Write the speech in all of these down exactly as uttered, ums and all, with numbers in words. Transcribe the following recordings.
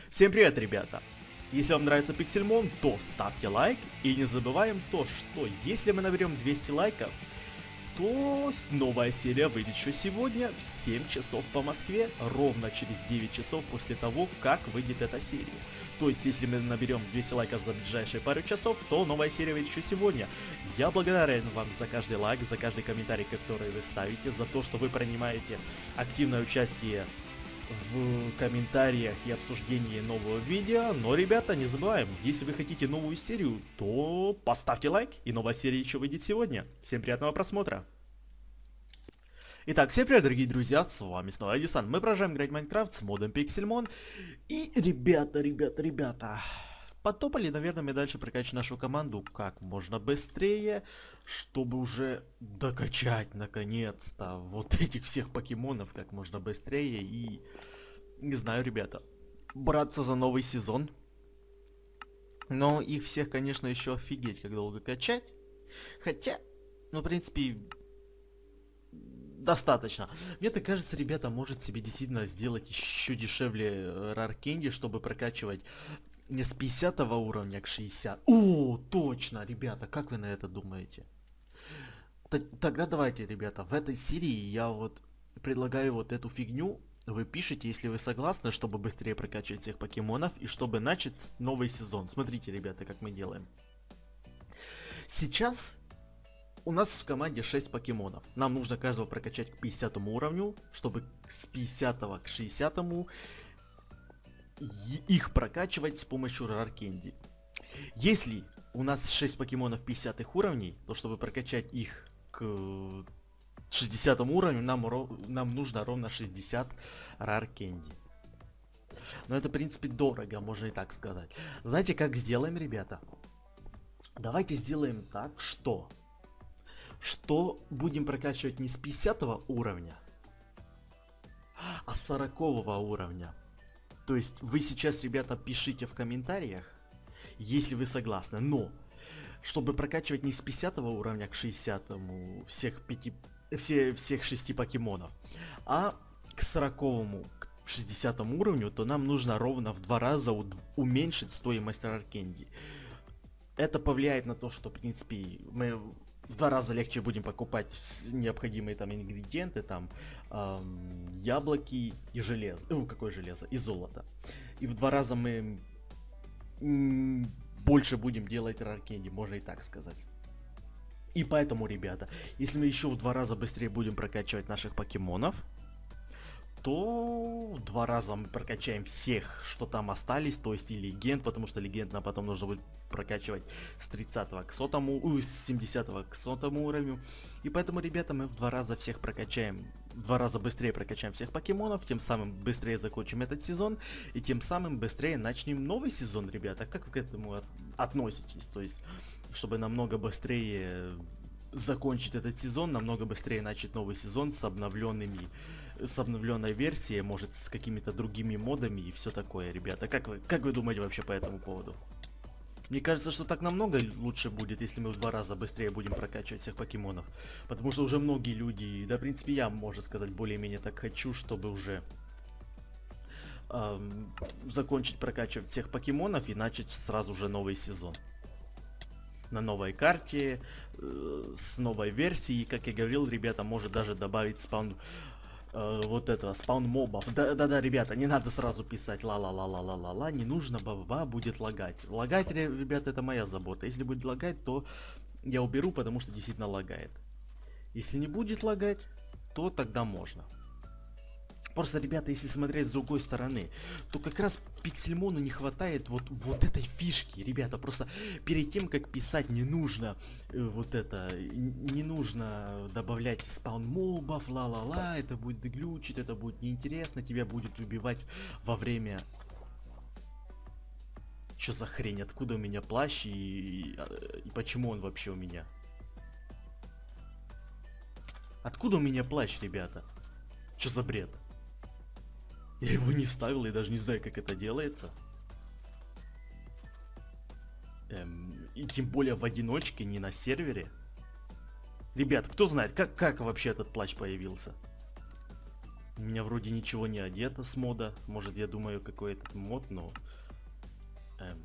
Всем привет, ребята! Если вам нравится Pixelmon, то ставьте лайк и не забываем то, что если мы наберем двести лайков, то новая серия выйдет еще сегодня в семь часов по Москве, ровно через девять часов после того, как выйдет эта серия. То есть, если мы наберем двести лайков за ближайшие пару часов, то новая серия выйдет еще сегодня. Я благодарен вам за каждый лайк, за каждый комментарий, который вы ставите, за то, что вы принимаете активное участие в комментариях и обсуждении нового видео. Но, ребята, не забываем, если вы хотите новую серию, то поставьте лайк, и новая серия еще выйдет сегодня. Всем приятного просмотра. Итак, всем привет, дорогие друзья, с вами снова Эдисон. Мы продолжаем играть в Майнкрафт с модом Pixelmon. И, ребята, ребята, ребята, потопали, наверное, мы дальше прокачать нашу команду как можно быстрее, чтобы уже докачать, наконец-то, вот этих всех покемонов как можно быстрее. И, не знаю, ребята, браться за новый сезон. Но их всех, конечно, еще офигеть, как долго качать. Хотя, ну, в принципе, достаточно. Мне так кажется, ребята, может себе действительно сделать еще дешевле Rare Candy, чтобы прокачивать не с пятидесятого уровня к шестидесятому. О, точно, ребята, как вы на это думаете? Т тогда давайте, ребята, в этой серии я вот предлагаю вот эту фигню. Вы пишите, если вы согласны, чтобы быстрее прокачивать всех покемонов и чтобы начать новый сезон. Смотрите, ребята, как мы делаем. Сейчас у нас в команде шесть покемонов. Нам нужно каждого прокачать к пятидесятому уровню, чтобы с пятидесятого к шестидесятому их прокачивать с помощью Rare Candy. Если у нас шесть покемонов пятидесятых уровней, то чтобы прокачать их к шестидесятому уровню, нам, нам нужно ровно шестьдесят Rare Candy. Но это, в принципе, дорого, можно и так сказать. Знаете, как сделаем, ребята? Давайте сделаем так, что... Что будем прокачивать не с пятидесятого уровня, а с сорокового уровня. То есть вы сейчас, ребята, пишите в комментариях, если вы согласны. Но, чтобы прокачивать не с пятидесятого уровня к шестидесятому всех, пяти, все, всех шести покемонов, а к сороковому, к шестидесятому уровню, то нам нужно ровно в два раза уменьшить стоимость Rare Candy. Это повлияет на то, что, в принципе, мы в два раза легче будем покупать необходимые там ингредиенты, там эм, яблоки и железо. Ну, какое железо? И золото. И в два раза мы м, больше будем делать Rare Candy, можно и так сказать. И поэтому, ребята, если мы еще в два раза быстрее будем прокачивать наших покемонов, то в два раза мы прокачаем всех, что там остались, то есть и легенд, потому что легенд нам потом нужно будет прокачивать с тридцатого к сотому, у, с семидесятого к сотому уровню. И поэтому, ребята, мы в два раза всех прокачаем, в два раза быстрее прокачаем всех покемонов, тем самым быстрее закончим этот сезон, и тем самым быстрее начнем новый сезон, ребята. Как вы к этому от относитесь? То есть, чтобы намного быстрее закончить этот сезон, намного быстрее начать новый сезон с обновленными, с обновленной версией, может, с какими-то другими модами и все такое, ребята. Как вы, как вы думаете вообще по этому поводу? Мне кажется, что так намного лучше будет, если мы в два раза быстрее будем прокачивать всех покемонов. Потому что уже многие люди, да, в принципе, я, можно сказать, более-менее так хочу, чтобы уже эм, закончить прокачивать всех покемонов и начать сразу же новый сезон. На новой карте, э, с новой версией, как я говорил, ребята, может даже добавить спаун... Uh, вот этого, спаун мобов. Да-да-да, ребята, не надо сразу писать ла-ла-ла-ла-ла-ла-ла, не нужно, ба-ба, будет лагать. Лагать, ребята, это моя забота. Если будет лагать, то я уберу, потому что действительно лагает. Если не будет лагать, то тогда можно. Просто, ребята, если смотреть с другой стороны, то как раз Pixelmon не хватает вот, вот этой фишки, ребята. Просто перед тем, как писать, не нужно э, вот это, не нужно добавлять спаун мобов, ла-ла-ла, это будет глючить, это будет неинтересно, тебя будет убивать во время... Чё за хрень, откуда у меня плащ и, и, и почему он вообще у меня? Откуда у меня плащ, ребята? Чё за бред? Я его не ставил, и даже не знаю, как это делается. Эм, и тем более в одиночке, не на сервере. Ребят, кто знает, как, как вообще этот плащ появился? У меня вроде ничего не одето с мода. Может, я думаю, какой этот мод, но... Эм,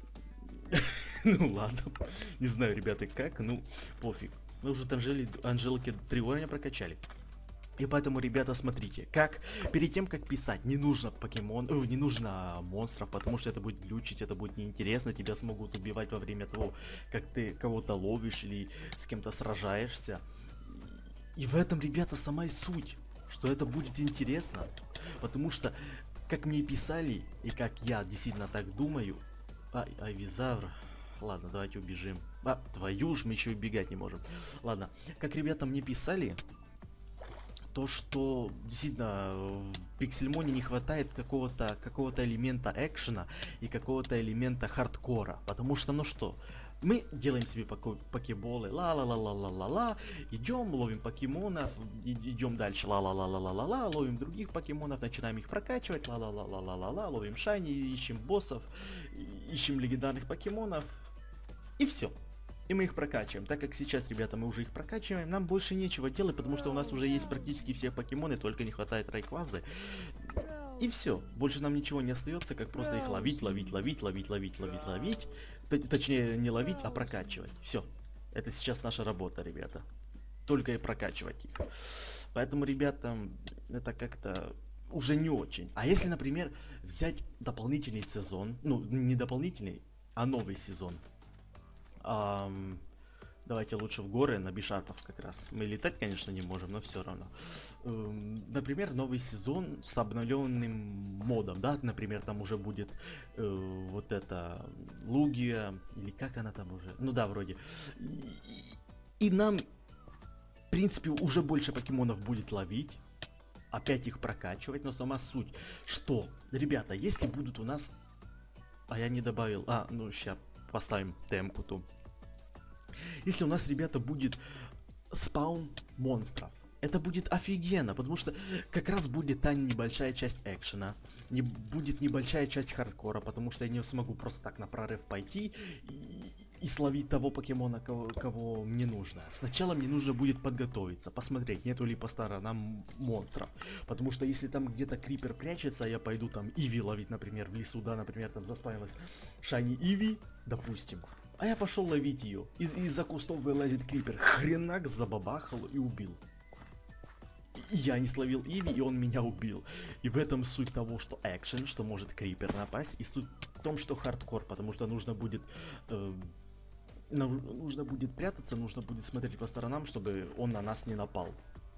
Ну ладно. Не знаю, ребята, как, ну, пофиг. Мы уже Анжели, Анжелки три уровня прокачали. И поэтому, ребята, смотрите, как перед тем, как писать, не нужно покемон, э, не нужно монстров, потому что это будет глючить, это будет неинтересно, тебя смогут убивать во время того, как ты кого-то ловишь или с кем-то сражаешься. И в этом, ребята, сама и суть, что это будет интересно, потому что, как мне писали, и как я действительно так думаю, ай, Айвизавр, ладно, давайте убежим. А, твою ж, мы еще убегать не можем. Ладно, как ребята мне писали, то, что действительно в Пиксельмоне не хватает какого-то какого-то элемента экшена и какого-то элемента хардкора. Потому что, ну что, мы делаем себе поко- покеболы, ла-ла-ла-ла-ла-ла-ла, идем, ловим покемонов, и- идем дальше, ла-ла-ла-ла-ла-ла, ловим других покемонов, начинаем их прокачивать, ла-ла-ла-ла-ла-ла, ловим шайни, ищем боссов, ищем легендарных покемонов, и все. И мы их прокачиваем. Так как сейчас, ребята, мы уже их прокачиваем, нам больше нечего делать, потому что у нас уже есть практически все покемоны, только не хватает райквазы. И все. Больше нам ничего не остается, как просто их ловить, ловить, ловить, ловить, ловить, ловить, ловить. Т- точнее, не ловить, а прокачивать. Все. Это сейчас наша работа, ребята. Только и прокачивать их. Поэтому, ребята, это как-то уже не очень. А если, например, взять дополнительный сезон, ну, не дополнительный, а новый сезон. Ам, давайте лучше в горы на бишарпов как раз. Мы летать, конечно, не можем, но все равно. Эм, например, новый сезон с обновленным модом, да? Например, там уже будет э, вот это Лугия, или как она там уже? Ну да, вроде. И, и нам, в принципе, уже больше покемонов будет ловить. Опять их прокачивать, но сама суть, что, ребята, если будут у нас... А я не добавил... А, ну сейчас поставим темку ту. Если у нас, ребята, будет спаун монстров, это будет офигенно, потому что как раз будет та небольшая часть экшена, не будет небольшая часть хардкора, потому что я не смогу просто так на прорыв пойти и, и словить того покемона, кого, кого мне нужно. Сначала мне нужно будет подготовиться, посмотреть, нету ли по сторонам монстров, потому что если там где-то крипер прячется, я пойду там Иви ловить, например, в лесу, да, например, там заспавнилась Шайни Иви, допустим. А я пошел ловить ее. Из- из-за кустов вылазит крипер. Хренак забабахал и убил. И я не словил Иви, и он меня убил. И в этом суть того, что экшен, что может крипер напасть. И суть в том, что хардкор, потому что нужно будет... э, ну- нужно будет прятаться, нужно будет смотреть по сторонам, чтобы он на нас не напал.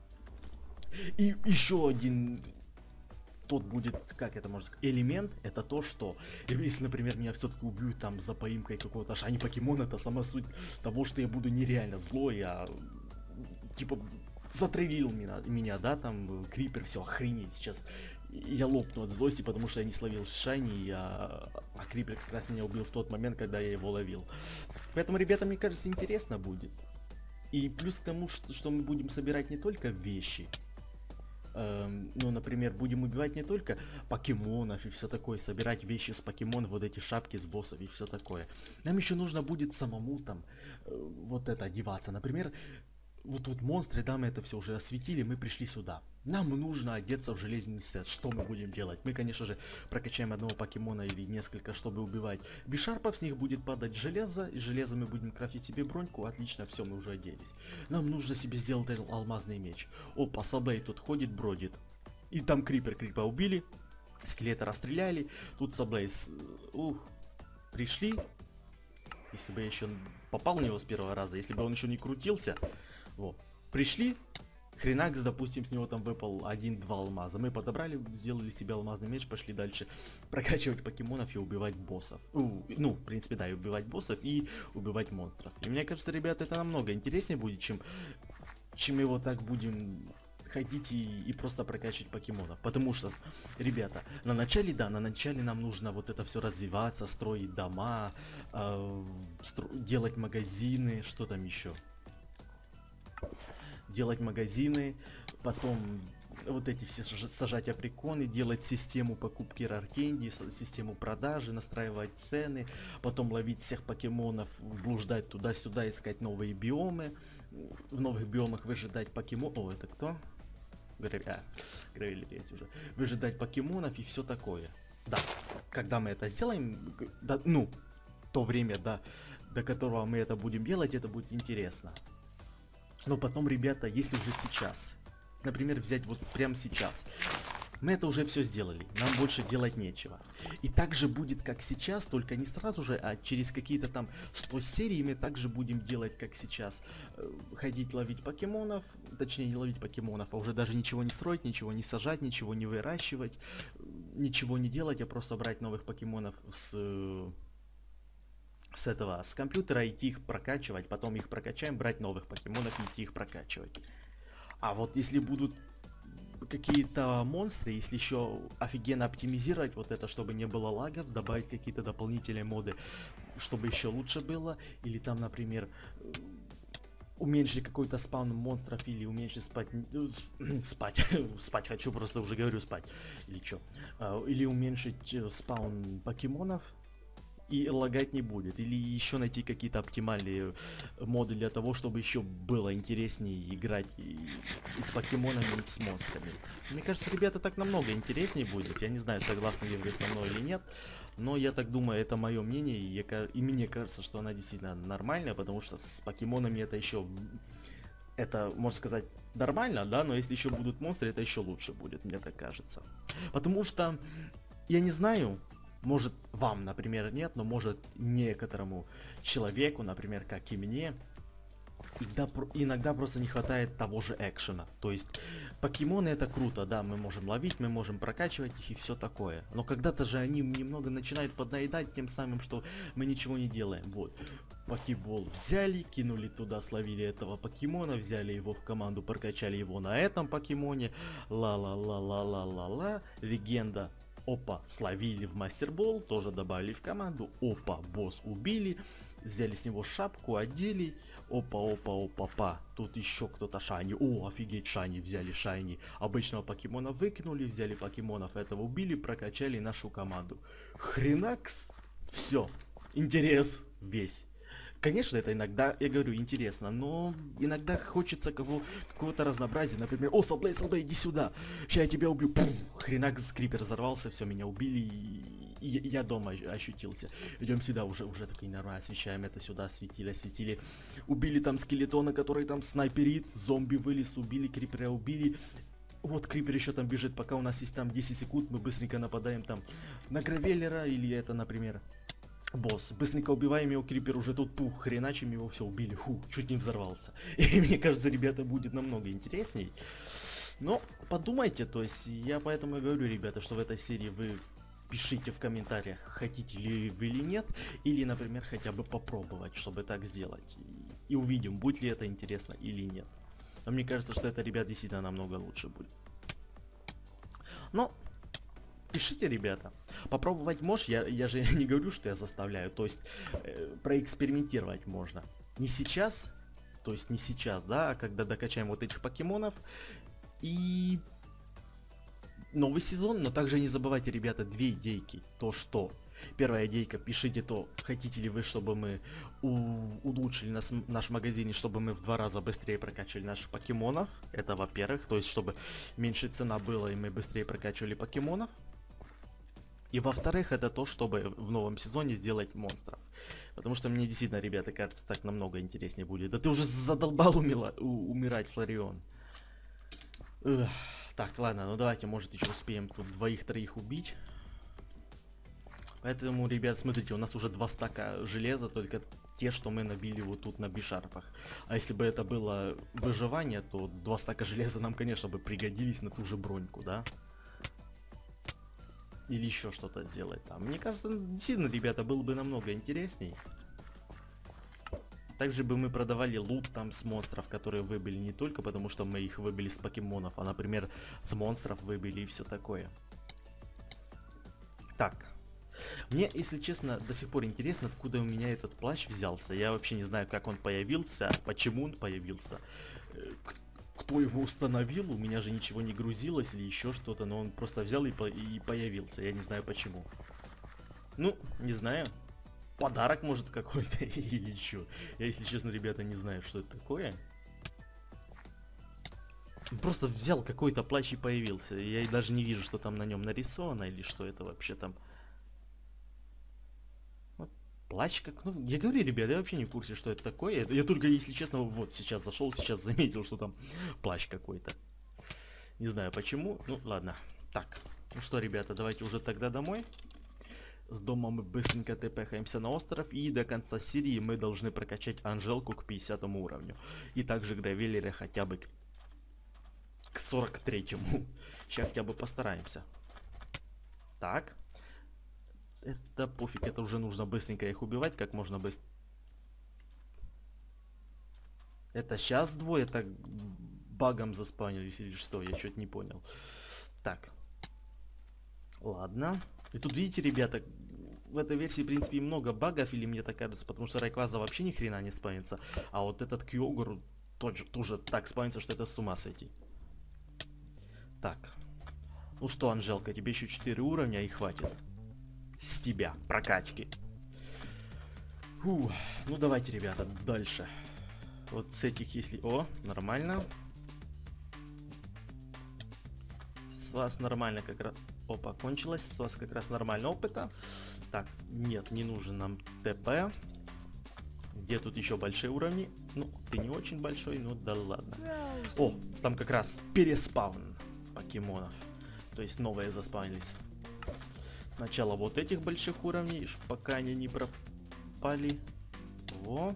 И еще один... Тот будет, как это можно сказать, элемент, это то, что если, например, меня все-таки убьют там за поимкой какого-то шайни покемона, это сама суть того, что я буду нереально злой, а типа затрелил меня, меня, да, там крипер, все, охренеть сейчас. Я лопну от злости, потому что я не словил шайни, я... а крипер как раз меня убил в тот момент, когда я его ловил. Поэтому, ребята, мне кажется, интересно будет. И плюс к тому, что, что мы будем собирать не только вещи, Эм, ну, например, будем убивать не только покемонов и все такое, собирать вещи с покемонов, вот эти шапки с боссов и все такое. Нам еще нужно будет самому там э, вот это одеваться. Например, вот тут монстры, да, мы это все уже осветили, мы пришли сюда. Нам нужно одеться в железный сет. Что мы будем делать? Мы, конечно же, прокачаем одного покемона или несколько, чтобы убивать бишарпов, с них будет падать железо, и железо мы будем крафтить себе броньку. Отлично, все, мы уже оделись. Нам нужно себе сделать ал- алмазный меч. Опа, Саблей тут ходит, бродит. И там крипер, крипа убили, скелета расстреляли. Тут Саблей, с- ух, пришли. Если бы я еще попал в него с первого раза, если бы он еще не крутился. Вот. Пришли, хренакс, допустим, с него там выпал один-два алмаза. Мы подобрали, сделали себе алмазный меч, пошли дальше прокачивать покемонов и убивать боссов. У, ну, в принципе, да, и убивать боссов, и убивать монстров. И мне кажется, ребята, это намного интереснее будет, чем, чем мы вот так будем ходить и, и просто прокачивать покемонов. Потому что, ребята, на начале, да, на начале нам нужно вот это все развиваться, строить дома, э, стро- делать магазины, что там еще? Делать магазины, потом вот эти все саж- сажать априконы, делать систему покупки раркенди, с- систему продажи, настраивать цены, потом ловить всех покемонов, блуждать туда-сюда, искать новые биомы, в новых биомах выжидать покемон... О, это кто? Гравили, а, гравили лезть уже. Выжидать покемонов и все такое. Да, когда мы это сделаем, да, ну, то время, да, до которого мы это будем делать, это будет интересно. Но потом, ребята, если уже сейчас, например, взять вот прямо сейчас, мы это уже все сделали, нам больше делать нечего. И так же будет, как сейчас, только не сразу же, а через какие-то там сто серий мы также будем делать, как сейчас. Ходить ловить покемонов, точнее не ловить покемонов, а уже даже ничего не строить, ничего не сажать, ничего не выращивать, ничего не делать, а просто брать новых покемонов с... с этого, с компьютера, идти их прокачивать, потом их прокачаем, брать новых покемонов и идти их прокачивать. А вот если будут какие-то монстры, если еще офигенно оптимизировать вот это, чтобы не было лагов, добавить какие-то дополнительные моды, чтобы еще лучше было, или там, например, уменьшить какой-то спаун монстров, или уменьшить спать, спать, спать хочу, просто уже говорю спать, или что, или уменьшить спаун покемонов, и лагать не будет. Или еще найти какие-то оптимальные моды для того, чтобы еще было интереснее играть и, и с покемонами, и с монстрами. Мне кажется, ребята, так намного интереснее будет. Я не знаю, согласны ли вы со мной или нет, но я так думаю, это мое мнение, и, я, и мне кажется, что она действительно нормальная, потому что с покемонами это еще... Это, можно сказать, нормально, да, но если еще будут монстры, это еще лучше будет, мне так кажется. Потому что, я не знаю... Может, вам, например, нет, но может некоторому человеку, например, как и мне, иногда, иногда просто не хватает того же экшена. То есть, покемоны это круто, да, мы можем ловить, мы можем прокачивать их и все такое. Но когда-то же они немного начинают поднаедать тем самым, что мы ничего не делаем. Вот. Покебол взяли, кинули туда, словили этого покемона, взяли его в команду, прокачали его на этом покемоне. Ла-ла-ла-ла-ла-ла-ла. Легенда. Опа, словили в мастербол, тоже добавили в команду. Опа, босс убили, взяли с него шапку, одели. Опа, опа, опа, па. Тут еще кто-то шайни. О, офигеть, шайни, взяли шайни. Обычного покемона выкинули, взяли покемонов, этого убили, прокачали нашу команду. Хренакс. Все, интерес весь. Конечно, это иногда, я говорю, интересно, но иногда хочется кого, какого-то разнообразия. Например, о, Салблей, Салблей, иди сюда, сейчас я тебя убью. Пум, хренак, скрипер взорвался, все, меня убили, и, и я дома ощутился. Идем сюда, уже, уже такие нормально освещаем это сюда, осветили, осветили. Убили там скелетона, который там снайперит, зомби вылез, убили, крипера убили. Вот крипер еще там бежит, пока у нас есть там десять секунд, мы быстренько нападаем там на Гравеллера, или это, например... Босс, быстренько убиваем его, крипер уже тут, пух, хреначим его, все, убили, ху, чуть не взорвался. И мне кажется, ребята, будет намного интересней. Но подумайте, то есть, я поэтому и говорю, ребята, что в этой серии вы пишите в комментариях, хотите ли вы или нет, или, например, хотя бы попробовать, чтобы так сделать. И, и увидим, будет ли это интересно или нет. Но мне кажется, что это, ребят, действительно намного лучше будет. Но... Пишите, ребята. Попробовать можешь, я, я же не говорю, что я заставляю. То есть, э, проэкспериментировать можно. Не сейчас, то есть не сейчас, да, а когда докачаем вот этих покемонов. И новый сезон, но также не забывайте, ребята, две идейки. То, что... Первая идейка, пишите то, хотите ли вы, чтобы мы у- улучшили нас, наш магазин, и чтобы мы в два раза быстрее прокачивали наших покемонов. Это во-первых, то есть чтобы меньше цена была и мы быстрее прокачивали покемонов. И во-вторых, это то, чтобы в новом сезоне сделать монстров. Потому что мне действительно, ребята, кажется, так намного интереснее будет. Да ты уже задолбал умила, у, умирать, Флорион. Ugh. Так, ладно, ну давайте, может, еще успеем тут двоих-троих убить. Поэтому, ребят, смотрите, у нас уже два стака железа, только те, что мы набили вот тут на бишарпах. А если бы это было выживание, то два стака железа нам, конечно, бы пригодились на ту же броньку, да? Или еще что-то сделать там. Мне кажется, действительно, ребята, было бы намного интересней. Также бы мы продавали лут там с монстров, которые выбили не только потому, что мы их выбили с покемонов, а, например, с монстров выбили и все такое. Так. Мне, если честно, до сих пор интересно, откуда у меня этот плащ взялся. Я вообще не знаю, как он появился, почему он появился, кто его установил. У меня же ничего не грузилось или еще что-то, но он просто взял и, по и появился. Я не знаю почему. Ну, не знаю. Подарок, может, какой-то или еще. Я, если честно, ребята, не знаю, что это такое. Просто взял какой-то плащ и появился. Я и даже не вижу, что там на нем нарисовано или что это вообще там. Вот плащ как... Ну, я говорю, ребят, я вообще не в курсе, что это такое. Я, я только, если честно, вот сейчас зашел, сейчас заметил, что там плащ какой-то. Не знаю почему. Ну, ладно. Так, ну что, ребята, давайте уже тогда домой. С дома мы быстренько тпхаемся на остров. И до конца серии мы должны прокачать Анжелку к пятидесятому уровню. И также Гравеллера хотя бы к к сорок третьему. Сейчас хотя бы постараемся. Так. Это пофиг, это уже нужно быстренько их убивать, как можно быстрее. Это сейчас двое так багом заспавнились или что? Я что-то не понял. Так. Ладно. И тут видите, ребята, в этой версии, в принципе, много багов, или мне так кажется, потому что Райкваза вообще ни хрена не спавнится. А вот этот Кьогуру тоже, тоже так спавнится, что это с ума сойти. Так. Ну что, Анжелка, тебе еще четыре уровня и хватит. С тебя, прокачки. Фу. Ну давайте, ребята, дальше. Вот с этих, если... О, нормально. С вас нормально как раз... Опа, кончилось. С вас как раз нормально опыта. Так, нет, не нужен нам ТП. Где тут еще большие уровни? Ну, ты не очень большой, ну да ладно. О, там как раз переспавн покемонов. То есть новые заспавнились. Сначала вот этих больших уровней, пока они не пропали. Во.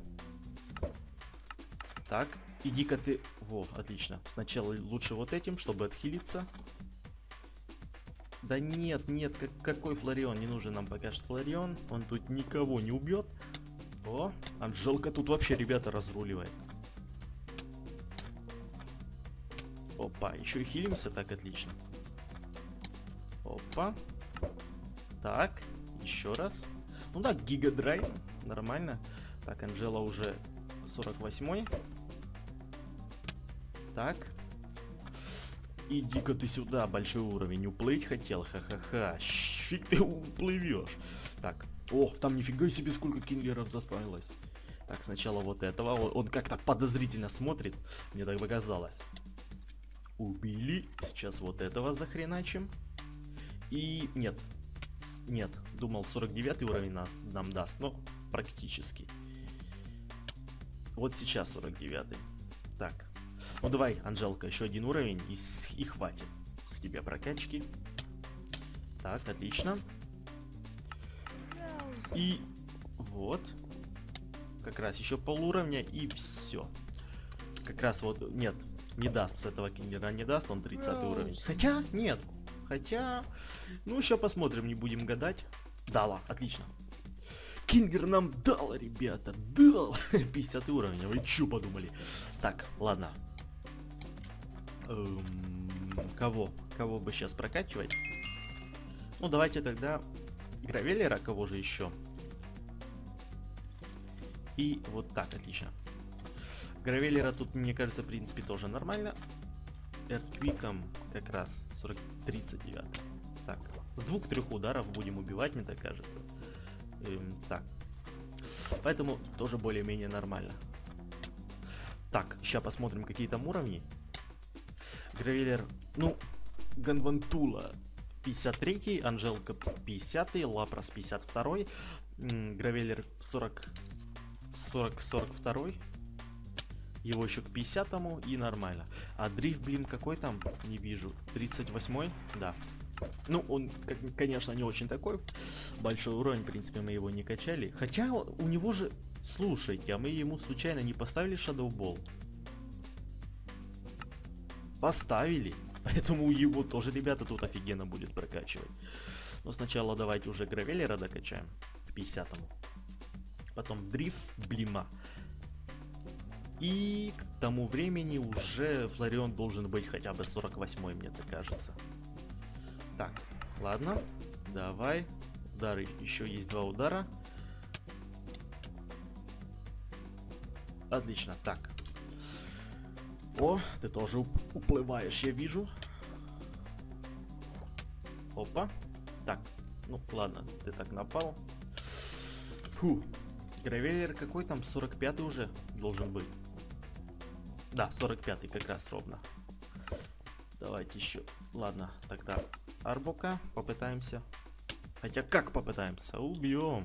Так, иди-ка ты... Во, отлично. Сначала лучше вот этим, чтобы отхилиться. Да нет, нет, как, какой Флорион? Не нужен нам пока что Флорион. Он тут никого не убьет. О, Анжелка тут вообще, ребята, разруливает. Опа, еще и хилимся, так отлично. Опа. Так, еще раз. Ну да, Гигадрай, нормально. Так, Анжела уже сорок восьмой. Так. Иди-ка ты сюда, большой уровень. Уплыть хотел? Ха-ха-ха. Фиг ты уплывешь. Так. О, там нифига себе сколько кинлеров заспавнилось. Так, сначала вот этого. Он, он как-то подозрительно смотрит. Мне так показалось. Убили. Сейчас вот этого захреначим. И нет. С, нет. Думал, сорок девятый уровень нас, нам даст. Но практически. Вот сейчас сорок девятый. Так. Ну давай, Анжелка, еще один уровень и, с, и хватит с тебя прокачки. Так, отлично. И вот. Как раз еще полуровня и все. Как раз вот, нет, не даст с этого кингера, не даст, он тридцатый уровень. Хотя, нет, хотя, ну еще посмотрим, не будем гадать. Дала, отлично. Кингер нам дал, ребята, дал. пятидесятый уровень, вы че подумали? Так, ладно. Эм, кого? Кого бы сейчас прокачивать? Ну, давайте тогда Гравеллера, кого же еще? И вот так, отлично. Гравеллера тут, мне кажется, в принципе, тоже нормально. Эртвиком как раз сорок тридцать девять. Так, с двух-трех ударов будем убивать, мне так кажется. Эм, так. Поэтому тоже более-менее нормально. Так, сейчас посмотрим, какие там уровни. Гравеллер, ну, Ганвантула пятьдесят третий, Анжелка пятидесятый, Лапрос пятьдесят второй, Гравеллер сорок, сорок, сорок второй, его еще к пятидесятому и нормально. А Дрифт, блин, какой там? Не вижу. тридцать восьмой? Да. Ну, он, как, конечно, не очень такой. Большой уровень, в принципе, мы его не качали. Хотя у него же... Слушайте, а мы ему случайно не поставили Shadow Ball? Поставили. Поэтому его тоже, ребята, тут офигенно будет прокачивать. Но сначала давайте уже Гравеллера докачаем к пятидесятому. Потом Дрифт, Блима. И к тому времени уже Флорион должен быть хотя бы сорок восьмой, мне так кажется. Так, ладно. Давай. Удары. Еще есть два удара. Отлично. Так. О, ты тоже уплываешь, я вижу. Опа. Так. Ну, ладно. Ты так напал. Фу. Гравеллер какой там? сорок пятый уже должен быть. Да, сорок пятый как раз ровно. Давайте еще. Ладно, тогда Арбока попытаемся. Хотя как попытаемся? Убьем.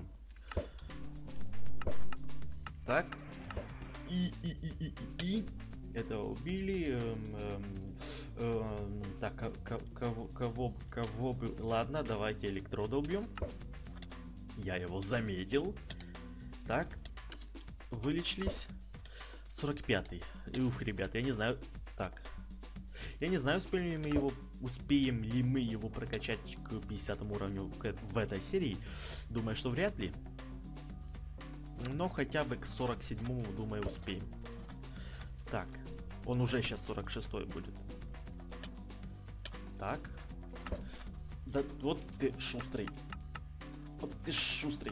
Так. И, и, и, и, и, и. Это убили. Эм, эм, эм, так, кого, кого, кого бы... Ладно, давайте электрода убьем. Я его заметил. Так. Вылечились. сорок пятый. Ух, ребят, я не знаю. Так. Я не знаю, успеем ли мы его, успеем ли мы его прокачать к пятидесятому уровню в этой серии. Думаю, что вряд ли. Но хотя бы к сорок седьмому, думаю, успеем. Так. Он уже сейчас сорок шестой будет. Так. Да вот ты шустрый. Вот ты шустрый.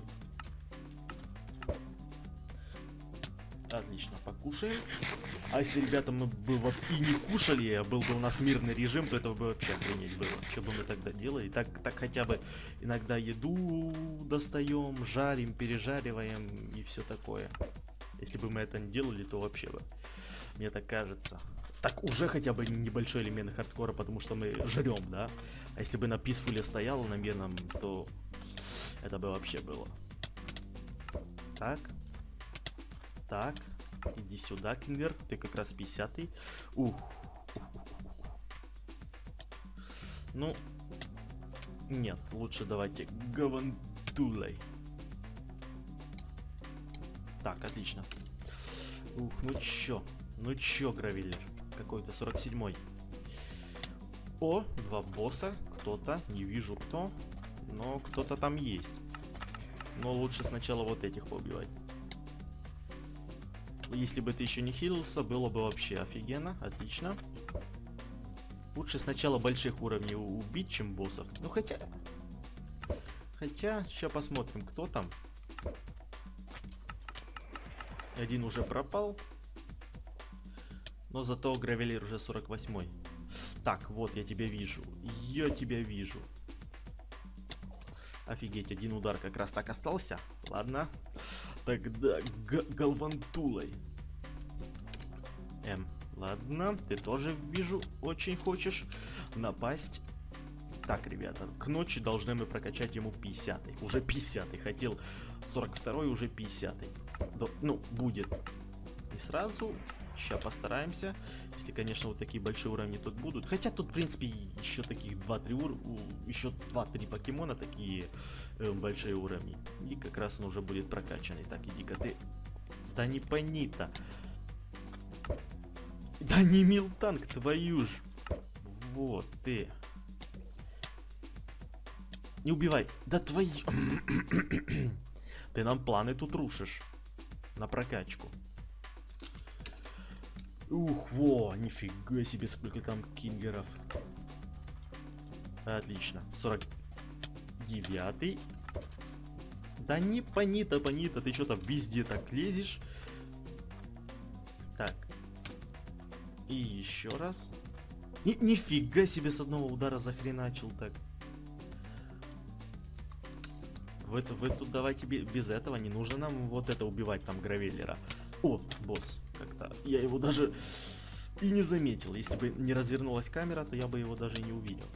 Отлично, покушаем. А если, ребята, мы бы вот и не кушали, а был бы у нас мирный режим, то это бы вообще охренеть было. Что бы мы тогда делали? Так, так хотя бы иногда еду достаем, жарим, пережариваем и все такое. Если бы мы это не делали, то вообще бы, мне так кажется. Так уже хотя бы небольшой элемент хардкора, потому что мы жрем, да? А если бы на писфуле стояло на мирном, то это бы вообще было. Так. Так, иди сюда, Кингер, ты как раз пятидесятый. Ух. Ну, нет, лучше давайте Гавантулой. Так, отлично. Ух, ну чё, ну чё, Гравеллер, какой-то сорок седьмой. О, два босса, кто-то, не вижу кто, но кто-то там есть. Но лучше сначала вот этих поубивать. Если бы ты еще не хилился, было бы вообще офигенно, отлично. Лучше сначала больших уровней убить, чем боссов. Ну хотя... Хотя, сейчас посмотрим, кто там. Один уже пропал. Но зато Гравеллер уже сорок восьмой. Так, вот, я тебя вижу. Я тебя вижу. Офигеть, один удар как раз так остался. Ладно. Тогда Галвантулой. Эм, ладно, ты тоже, вижу, очень хочешь напасть. Так, ребята, к ночи должны мы прокачать ему пятидесятый. Уже пятидесятый. Хотел сорок второй, уже пятидесятый. До, ну, будет. Не сразу. Сейчас постараемся. Если, конечно, вот такие большие уровни тут будут. Хотя тут, в принципе, еще таких два-три ур... еще два-три покемона такие э, большие уровни. И как раз он уже будет прокачанный. Так, иди-ка ты. Да не пони-то. Да не Милтанк, твою ж. Вот ты. Не убивай. Да твою... Ты нам планы тут рушишь. На прокачку. Ух, во, нифига себе, сколько там кингеров. Отлично. сорок девятый. Да не пони-то, пони-то, ты что-то везде так лезешь. Так. И еще раз. Ни нифига себе, с одного удара захреначил так. В эту, в эту давайте без этого, не нужно нам вот это убивать, там, Гравеллера. О, босс. Как-то я его даже и не заметил. Если бы не развернулась камера, то я бы его даже и не увидел.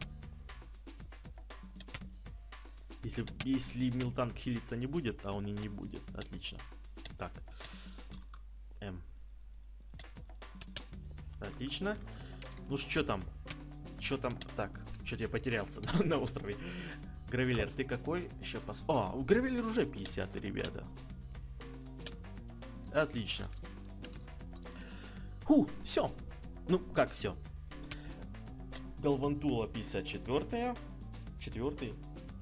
Если, если Милтанк хилиться не будет, а он и не будет. Отлично. Так. М. Отлично. Ну что там? Что там? Так, что-то я потерялся на, на острове. Гравеллер, ты какой? Сейчас пос... А, у Гравеллер уже пятьдесят, ребята. Отлично. Фу, все. Ну, как все? Галвантула пятьдесят четыре. Четвертый.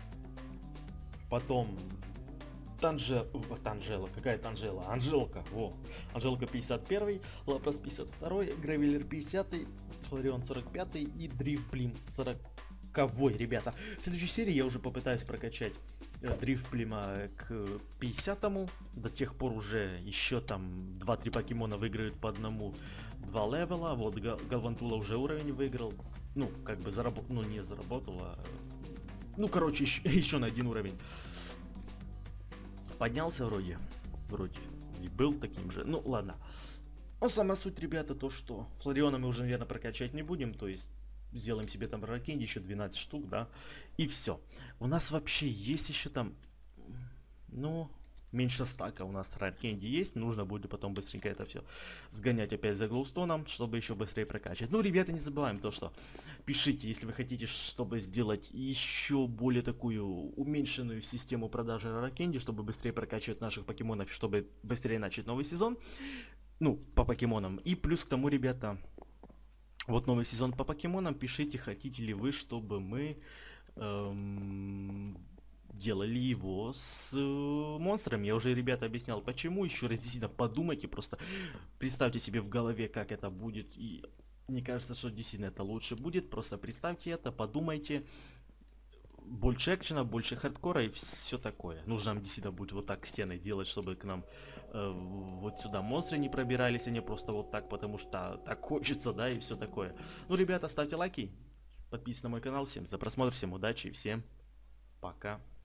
Потом Танже... Танжела. Какая Танжела? Анжелка. Во. Анжелка пятьдесят один. Лапрос пятьдесят два. Гравеллер пятьдесят. Флорион сорок пять. И Дрифблим сорок. Ребята. В следующей серии я уже попытаюсь прокачать Дрифблима к пятидесятому. До тех пор уже еще там два-три покемона выиграют по одному два левела. Вот Галвантула уже уровень выиграл. Ну, как бы заработал. Ну, не заработал, а... Ну, короче, еще, еще на один уровень. Поднялся вроде. Вроде. И был таким же. Ну, ладно. Но сама суть, ребята, то, что Флориона мы уже, наверное, прокачать не будем. То есть сделаем себе там раркенди, еще двенадцать штук, да, и все. У нас вообще есть еще там, ну, меньше стака у нас раркенди есть, нужно будет потом быстренько это все сгонять опять за глоустоном, чтобы еще быстрее прокачать. Ну, ребята, не забываем то, что пишите, если вы хотите, чтобы сделать еще более такую уменьшенную систему продажи раркенди, чтобы быстрее прокачивать наших покемонов, чтобы быстрее начать новый сезон, ну, по покемонам. И плюс к тому, ребята, вот новый сезон по покемонам, пишите, хотите ли вы, чтобы мы эм, делали его с э, монстрами. Я уже, ребята, объяснял почему. Еще раз действительно подумайте, просто представьте себе в голове, как это будет. И мне кажется, что действительно это лучше будет. Просто представьте это, подумайте. Больше экшена, больше хардкора и все такое. Нужно нам действительно будет вот так стены делать, чтобы к нам э, вот сюда монстры не пробирались, они просто вот так, потому что так хочется, да, и все такое. Ну, ребята, ставьте лайки, подписывайтесь на мой канал. Всем за просмотр, всем удачи и всем пока.